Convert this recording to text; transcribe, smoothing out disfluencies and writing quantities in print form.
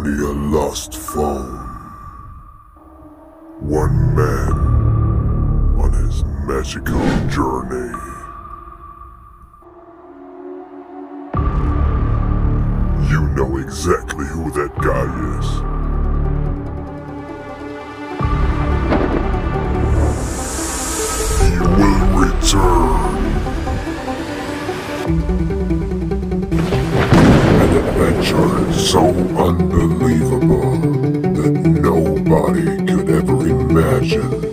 only a lost phone. One man on his magical journey. You know exactly who that guy is. He will return. An adventure so unbelievable that nobody could ever imagine.